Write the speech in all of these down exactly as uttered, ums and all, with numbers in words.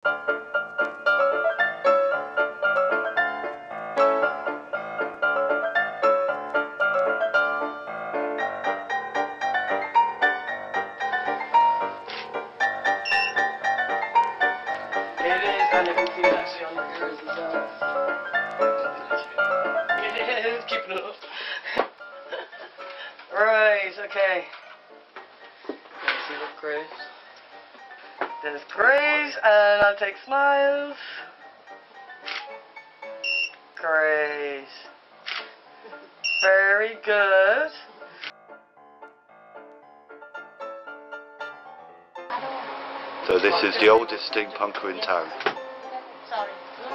And I can see it actually on the ears as well. It is keeping it up. Right, okay. Let's see, look great. That is great, and I'll take smiles. Great. Very good. So this is the oldest steampunker in town. Sorry.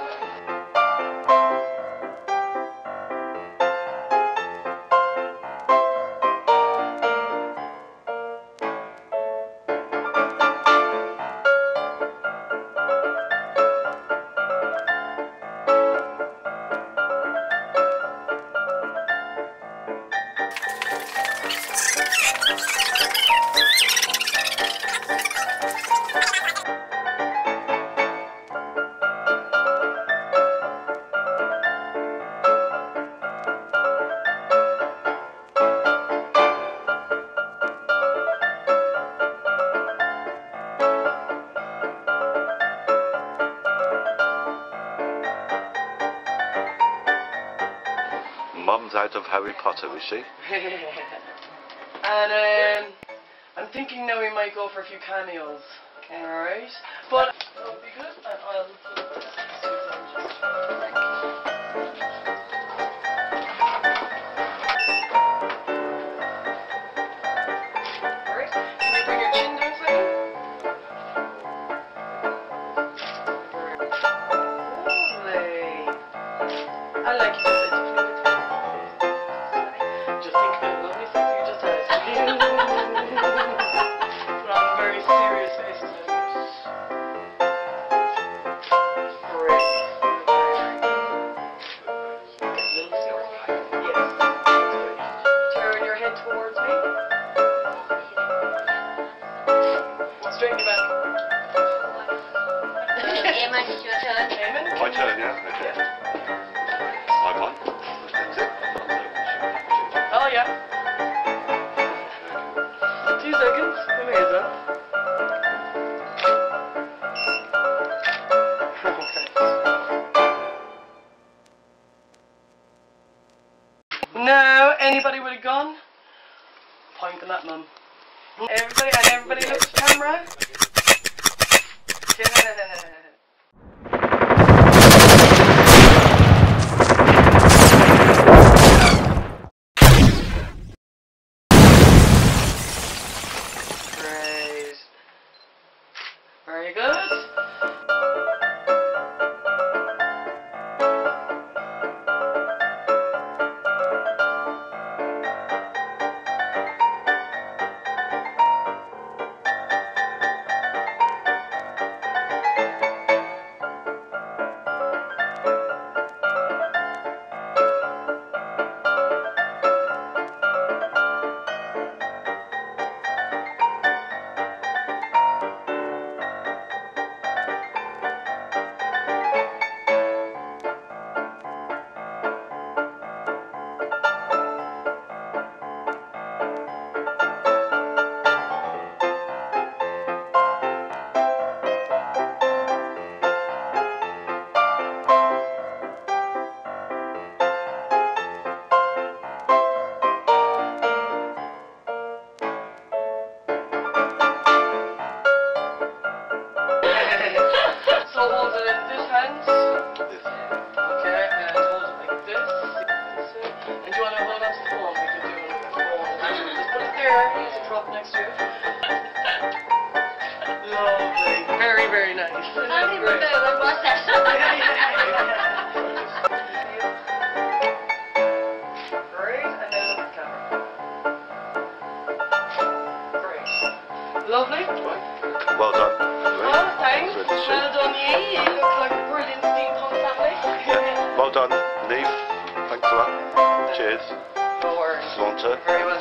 Mum's out of Harry Potter, is she? And um, I'm thinking now we might go for a few cameos. Alright. But that'll be good, and I'll put this. Alright. Can you bring your chin down slightly? Lovely. I like you just said just think of the lovely things you just had. Put on very serious faces. Great. Get a little slower. Yes. That's good. Turn your head towards me. Straighten your back. Eamon, it's your turn. Eamon? My turn, yeah? Okay. Yeah. My one? That's it. Oh, yeah. Two seconds. Come here, son. Now, anybody with a gun? Point them at mum. Everybody, and everybody looks at the camera. Yeah. Very good. So hold it in this hand. Okay, and hold it like this. And do you want to hold on to the phone? We can do it with the phone. Just put it there. Use a drop next to it. Lovely. Very, very nice. I think we're good. We'll watch that. Great, and then look at the camera. Great. Lovely. Well done. Well, thanks. Well done, ye. You look like a brilliant steampunk family. Well done, Neve. Thanks a lot. Cheers. No worries. Saunter. Very well